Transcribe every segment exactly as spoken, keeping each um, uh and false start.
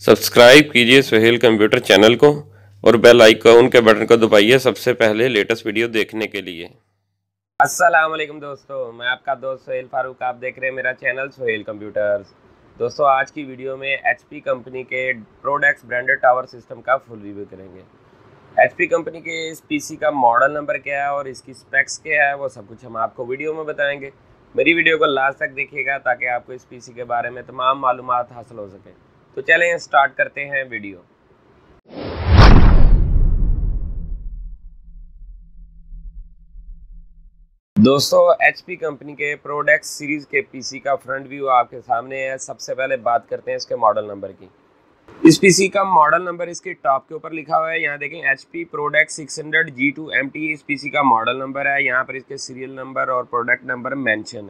Subscribe कीजिए Suhail computer channel को और बेल आइकॉन के बटन को दबाइए सबसे पहले लेटेस्ट वीडियो देखने के लिए। अस्सलाम वालेकुम दोस्तों, मैं आपका दोस्त सुहेल फारूक। आप देख रहे हैं मेरा चैनल सुहेल कंप्यूटर्स। दोस्तों, आज की वीडियो में एचपी कंपनी के प्रोडक्ट्स ब्रांडेड टावर सिस्टम का फुल रिव्यू करेंगे। एचपी कंपनी के इस पीसी का मॉडल नंबर क्या है और इसकी स्पेक्स क्या है, वो सब कुछ हम आपको वीडियो में बताएंगे। मेरी वीडियो को लास्ट तक देखिएगा ताकि आपको इस पीसी के बारे में तमाम मालूमात हासिल हो सके। तो चलें स्टार्ट करते हैं वीडियो। दोस्तों, एचपी कंपनी के प्रोडक्ट सीरीज के पीसी का फ्रंट व्यू आपके सामने है। सबसे पहले बात करते हैं इसके मॉडल नंबर की। इस पीसी का मॉडल नंबर इसके टॉप के ऊपर लिखा हुआ है। यहाँ देखें HP product six hundred G two M T इस पीसी का मॉडल नंबर है। यहाँ पर इसके सीरियल नंबर और प्रोडक्ट नंबर मेंशन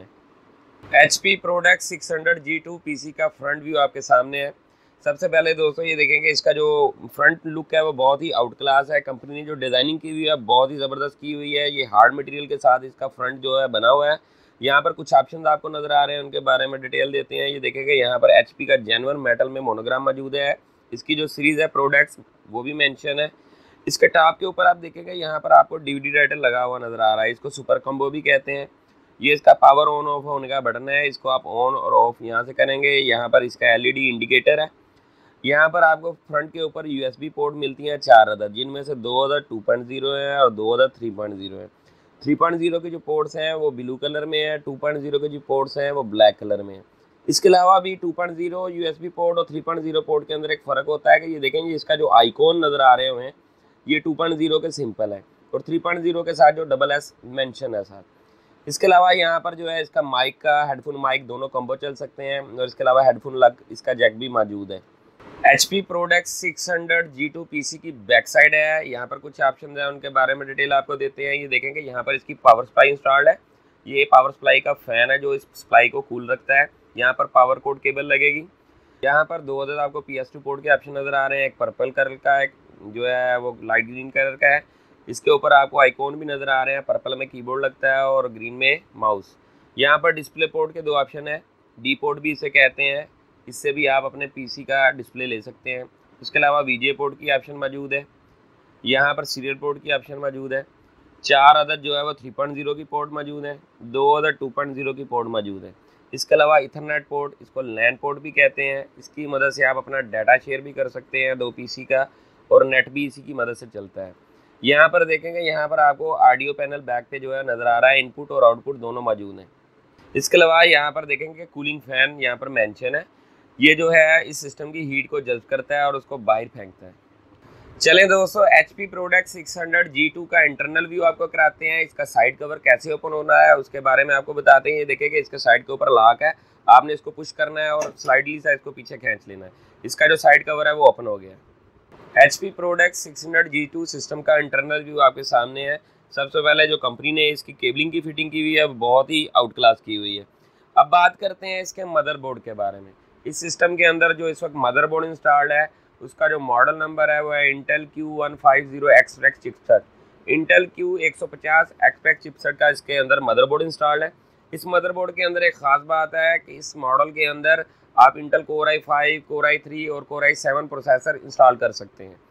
है। HP product six hundred G two PC का फ्रंट व्यू आपके सामने है। सबसे पहले दोस्तों ये देखेंगे इसका जो फ्रंट लुक है वो बहुत ही आउट क्लास है। कंपनी ने जो डिज़ाइनिंग की हुई है बहुत ही ज़बरदस्त की हुई है। ये हार्ड मटेरियल के साथ इसका फ्रंट जो है बना हुआ है। यहाँ पर कुछ ऑप्शंस आपको नज़र आ रहे हैं, उनके बारे में डिटेल देते हैं। ये देखेंगे यहाँ पर एचपी का जेन्युइन मेटल में मोनोग्राम मौजूद है। इसकी जो सीरीज़ है प्रोडक्ट्स वो भी मेंशन है। इसके टॉप के ऊपर आप देखेंगे यहाँ पर आपको डीवीडी राइटर लगा हुआ नज़र आ रहा है। इसको सुपर कम्बो भी कहते हैं। ये इसका पावर ऑन ऑफ होने का बटन है। इसको आप ऑन और ऑफ यहाँ से करेंगे। यहाँ पर इसका एलईडी इंडिकेटर है। यहाँ पर आपको फ्रंट के ऊपर यूएसबी पोर्ट मिलती हैं चार अदद, जिनमें से दो अदद टू पॉइंट ज़ीरो है और दो अदद थ्री पॉइंट ज़ीरो है। थ्री पॉइंट ज़ीरो के जो पोर्ट्स हैं वो ब्लू कलर में है, टू पॉइंट ज़ीरो के जो पोर्ट्स हैं वो ब्लैक कलर में है। इसके अलावा भी two point zero USB port और थ्री पॉइंट ज़ीरो पोर्ट के अंदर एक फ़र्क होता है कि ये देखेंगे इसका जो आइकॉन नज़र आ रहे हुए हैं ये टू पॉइंट ज़ीरो के सिंपल है और थ्री पॉइंट ज़ीरो के साथ जो डबल एस मेंशन है साथ। इसके अलावा यहाँ पर जो है इसका माइक का हेडफोन माइक दोनों कम्बो चल सकते हैं और इसके अलावा हेडफोन लग इसका जैक भी मौजूद है। HP product six hundred G two PC की बैक साइड है। यहाँ पर कुछ ऑप्शन है, उनके बारे में डिटेल आपको देते हैं। ये देखेंगे यहाँ पर इसकी पावर सप्लाई इंस्टॉल्ड है। ये पावर सप्लाई का फैन है जो इस सप्लाई को कूल रखता है। यहाँ पर पावर कोड केबल लगेगी। यहाँ पर दो अदद आपको पी एस टू पोर्ट के ऑप्शन नज़र आ रहे हैं। एक पर्पल कलर का, एक जो है वो लाइट ग्रीन कलर का है। इसके ऊपर आपको आइकॉन भी नज़र आ रहे हैं। पर्पल में कीबोर्ड लगता है और ग्रीन में माउस। यहाँ पर डिस्प्ले पोर्ट के दो ऑप्शन है, डी पोर्ट भी इसे कहते हैं। इससे भी आप अपने पीसी का डिस्प्ले ले सकते हैं। इसके अलावा वीजीए पोर्ट की ऑप्शन मौजूद है। यहाँ पर सीरियल पोर्ट की ऑप्शन मौजूद है। चार अदद जो है वो थ्री पॉइंट ज़ीरो की पोर्ट मौजूद है। दो अदद टू पॉइंट ज़ीरो की पोर्ट मौजूद है। इसके अलावा इथरनेट पोर्ट, इसको लैन पोर्ट भी कहते हैं। इसकी मदद से आप अपना डाटा शेयर भी कर सकते हैं दो पीसी का, और नेट भी इसी की मदद से चलता है। यहाँ पर देखेंगे यहाँ पर आपको ऑडियो पैनल बैक पे जो है नज़र आ रहा है। इनपुट और आउटपुट दोनों मौजूद हैं। इसके अलावा यहाँ पर देखेंगे कूलिंग फैन यहाँ पर मेंशन है। ये जो है इस सिस्टम की हीट को जल्ब करता है और उसको बाहर फेंकता है। चलें दोस्तों, HP product six hundred G two का इंटरनल व्यू आपको कराते हैं। इसका साइड कवर कैसे ओपन होना है उसके बारे में आपको बताते हैं। ये देखिए कि इसके साइड के ऊपर लॉक है। आपने इसको पुश करना है और स्लाइडली सा इसको पीछे खींच लेना है। इसका जो साइड कवर है वो ओपन हो गया। HP product six hundred G two system का इंटरनल व्यू आपके सामने है। सबसे पहले जो कंपनी ने इसकी केबलिंग की फिटिंग की हुई है वो बहुत ही आउट क्लास की हुई है। अब बात करते हैं इसके मदरबोर्ड के बारे में। इस सिस्टम के अंदर जो इस वक्त मदरबोर्ड इंस्टॉल्ड है उसका जो मॉडल नंबर है वो है Intel Q one five zero express chipset. Intel Q one fifty express chipset का इसके अंदर मदरबोर्ड इंस्टॉल्ड है। इस मदरबोर्ड के अंदर एक ख़ास बात है कि इस मॉडल के अंदर आप Intel core I five, core I three और core I seven processor install कर सकते हैं।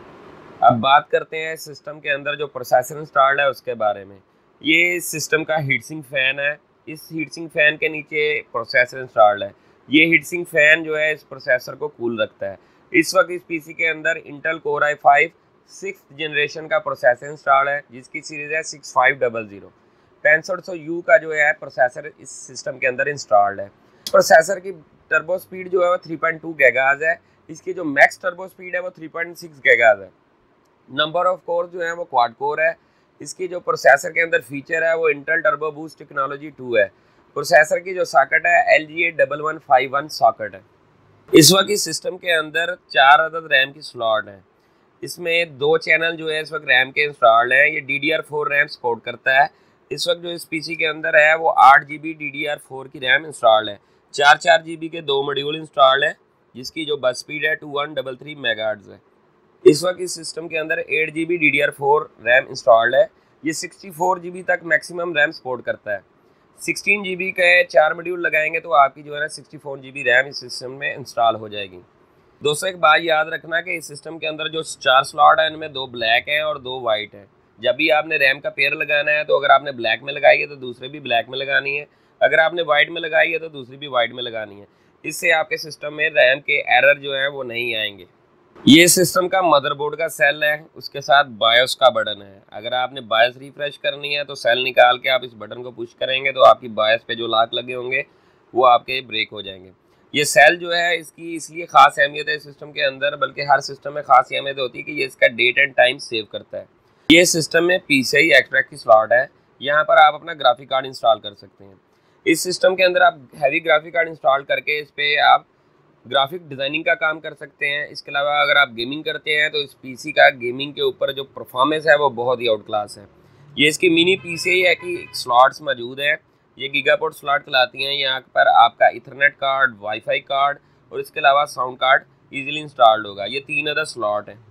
अब बात करते हैं सिस्टम के अंदर जो प्रोसेसर इंस्टॉल्ड है उसके बारे में। ये सिस्टम का हीटसिंक फ़ैन है। इस हीटसिंक फ़ैन के नीचे प्रोसेसर इंस्टॉल्ड है। ये हीटसिंक फ़ैन जो है इस प्रोसेसर को कूल रखता है। इस वक्त इस पीसी के अंदर Intel core I five six generation का प्रोसेसर इंस्टॉल है जिसकी सीरीज़ है सिक्स फाइव डबल ज़ीरो। पैंसठ सौ यू का जो है प्रोसेसर इस सिस्टम के अंदर इंस्टॉल्ड है। प्रोसेसर की टर्बो स्पीड जो है वो थ्री पॉइंट टू गीगाहर्ट्ज़ है। इसकी जो मैक्स टर्बो स्पीड है वो थ्री पॉइंट सिक्स गीगाहर्ट्ज़ है। नंबर ऑफ कोर जो है वो क्वाड कोर है। इसकी जो प्रोसेसर के अंदर फीचर है वो Intel turbo boost technology two है। प्रोसेसर की जो सॉकेट है L G A double one five one socket है। इस वक्त इस सिस्टम के अंदर चार अदद रैम की स्लॉट है। इसमें दो चैनल जो है इस वक्त रैम के इंस्टॉल्ड है। ये D D R four RAM support करता है। इस वक्त जो इस पीसी के अंदर है वो आठ G B D D R four की रैम इंस्टॉल्ड है। चार चार जी बी के दो मॉड्यूल इंस्टॉल्ड है जिसकी जो बस स्पीड है two one double three megahertz है। इस वक्त इस सिस्टम के अंदर eight G B D D R four RAM installed है। ये सिक्सटी फोर जी बी तक मैक्सिमम रैम सपोर्ट करता है। सिक्सटीन जी बी के चार मॉड्यूल लगाएंगे तो आपकी जो है ना sixty four G B RAM इस सिस्टम में इंस्टॉल हो जाएगी। दोस्तों एक बात याद रखना कि इस सिस्टम के अंदर जो चार स्लॉट है इनमें दो ब्लैक हैं और दो वाइट है। जब भी आपने रैम का पेयर लगाना है तो अगर आपने ब्लैक में लगाई है तो दूसरे भी ब्लैक में लगानी है, अगर आपने वाइट में लगाई है तो दूसरी भी वाइट में लगानी है। इससे आपके सिस्टम में रैम के एरर जो है वो नहीं आएंगे। ये सिस्टम का मदरबोर्ड का सेल है, उसके साथ बायोस का बटन है। अगर आपने बायोस रिफ्रेश करनी है तो सेल निकाल के आप इस बटन को पुश करेंगे तो आपकी बायोस पे जो लॉक लगे होंगे वो आपके ब्रेक हो जाएंगे। ये सेल जो है इसकी इसलिए खास अहमियत है सिस्टम के अंदर, बल्कि हर सिस्टम में खास अहमियत होती है कि ये इसका डेट एंड टाइम सेव करता है। ये सिस्टम में पीसीआई एक्सट्रैक्ट की स्लॉट है, यहाँ पर आप अपना ग्राफिक कार्ड इंस्टॉल कर सकते हैं। इस सिस्टम के अंदर आप हैवी ग्राफिक कार्ड इंस्टॉल करके इस पर आप ग्राफिक डिज़ाइनिंग का काम कर सकते हैं। इसके अलावा अगर आप गेमिंग करते हैं तो इस पीसी का गेमिंग के ऊपर जो परफॉर्मेंस है वो बहुत ही आउट क्लास है। ये इसकी मिनी पीसीआई है कि स्लॉट्स मौजूद है, ये गीगापोर्ट स्लॉट चलाती हैं। यहाँ पर आपका इथरनेट कार्ड, वाईफाई कार्ड और इसके अलावा साउंड कार्ड इजीली इंस्टॉल्ड होगा। ये तीन अदर स्लॉट हैं।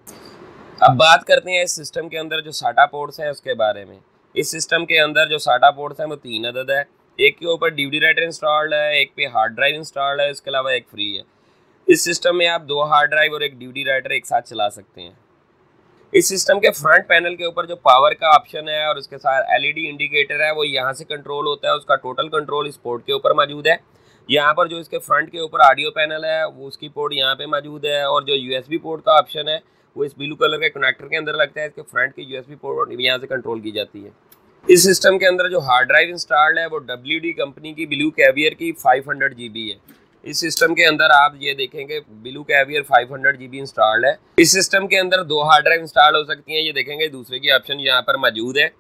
अब बात करते हैं इस सिस्टम के अंदर जो साटा पोर्ट्स हैं उसके बारे में। इस सिस्टम के अंदर जो साटा पोर्ट्स हैं वो तीन अदद है। एक के ऊपर डीवीडी राइटर इंस्टॉल्ड है, एक पे हार्ड ड्राइव इंस्टॉल्ड है, इसके अलावा एक फ्री है। इस सिस्टम में आप दो हार्ड ड्राइव और एक डीवीडी राइटर एक साथ चला सकते हैं। इस सिस्टम के फ्रंट पैनल के ऊपर जो पावर का ऑप्शन है और उसके साथ एलईडी इंडिकेटर है वो यहाँ से कंट्रोल होता है। उसका टोटल कंट्रोल इस पोर्ट के ऊपर मौजूद है। यहाँ पर जो इसके फ्रंट के ऊपर ऑडियो पैनल है वो उसकी पोर्ट यहाँ पे मौजूद है, और जो यूएसबी पोर्ट का ऑप्शन है वो इस ब्लू कलर के कनेक्टर के अंदर लगता है। इसके फ्रंट की यूएसबी पोर्ट यहाँ से कंट्रोल की जाती है। इस सिस्टम के अंदर जो हार्ड ड्राइव इंस्टॉल्ड है वो डब्ल्यू डी कंपनी की ब्लू कैवियर की फाइव हंड्रेड जी बी है। इस सिस्टम के अंदर आप ये देखेंगे blue caviar five hundred G B installed है। इस सिस्टम के अंदर दो हार्ड ड्राइव इंस्टॉल हो सकती हैं, ये देखेंगे दूसरे की ऑप्शन यहाँ पर मौजूद है।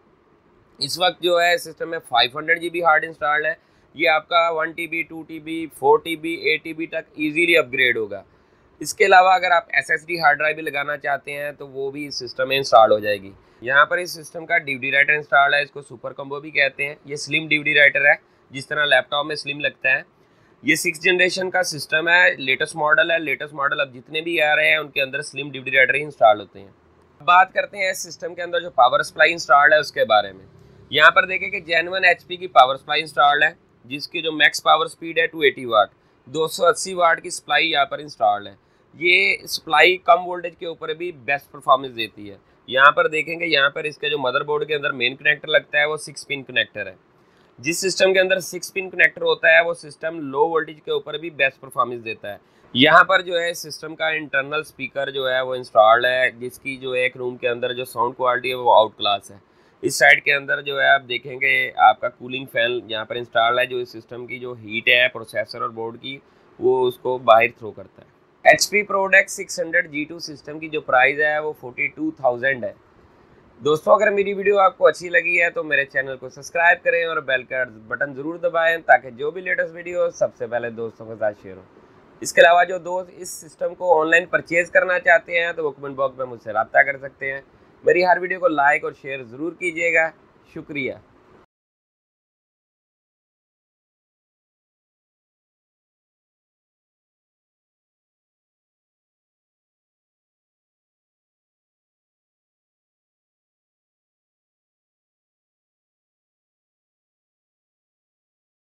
इस वक्त जो है सिस्टम में five hundred G B hard installed है। ये आपका one T B, two T B, four T B, eight T B तक ईजीली अपग्रेड होगा। इसके अलावा अगर आप S S D hard drive भी लगाना चाहते हैं तो वो भी इस सिस्टम में इंस्टॉल हो जाएगी। यहाँ पर इस सिस्टम का डीवीडी राइटर इंस्टॉल है, इसको सुपर कम्बो भी कहते हैं। ये स्लिम डीवीडी राइटर है, जिस तरह लैपटॉप में स्लिम लगता है। ये सिक्स जनरेशन का सिस्टम है, लेटेस्ट मॉडल है। लेटेस्ट मॉडल अब जितने भी आ रहे हैं उनके अंदर स्लिम डीवीडी राइटर ही इंस्टॉल होते हैं। बात करते हैं इस सिस्टम के अंदर जो पावर सप्लाई इंस्टॉल्ड है उसके बारे में। यहाँ पर देखें कि जेन्युइन एचपी की पावर सप्लाई इंस्टॉल्ड है, जिसकी जो मैक्स पावर स्पीड है टू एटी वाट, दो सौ अस्सी वाट की सप्लाई यहाँ पर इंस्टॉल्ड है। ये सप्लाई कम वोल्टेज के ऊपर भी बेस्ट परफॉर्मेंस देती है। यहाँ पर देखेंगे, यहाँ पर इसके जो मदरबोर्ड के अंदर मेन कनेक्टर लगता है वो सिक्स पिन कनेक्टर है। जिस सिस्टम के अंदर सिक्स पिन कनेक्टर होता है वो सिस्टम लो वोल्टेज के ऊपर भी बेस्ट परफॉर्मेंस देता है। यहाँ पर जो है सिस्टम का इंटरनल स्पीकर जो है वो इंस्टॉल्ड है, जिसकी जो एक रूम के अंदर जो साउंड क्वालिटी है वो आउट क्लास है। इस साइड के अंदर जो है आप देखेंगे आपका कूलिंग फैन यहाँ पर इंस्टॉल्ड है, जो इस सिस्टम की जो हीट है प्रोसेसर और बोर्ड की वो उसको बाहर थ्रो करता है। H P product six hundred G two system की जो प्राइस है वो फोर्टी टू थाउजेंड है। दोस्तों अगर मेरी वीडियो आपको अच्छी लगी है तो मेरे चैनल को सब्सक्राइब करें और बेल का बटन ज़रूर दबाएं, ताकि जो भी लेटेस्ट वीडियो सबसे पहले दोस्तों के साथ शेयर हो। इसके अलावा जो दोस्त इस सिस्टम को ऑनलाइन परचेज़ करना चाहते हैं तो वो कमेंट बॉक्स में मुझसे रब्ता कर सकते हैं। मेरी हर वीडियो को लाइक और शेयर ज़रूर कीजिएगा। शुक्रिया।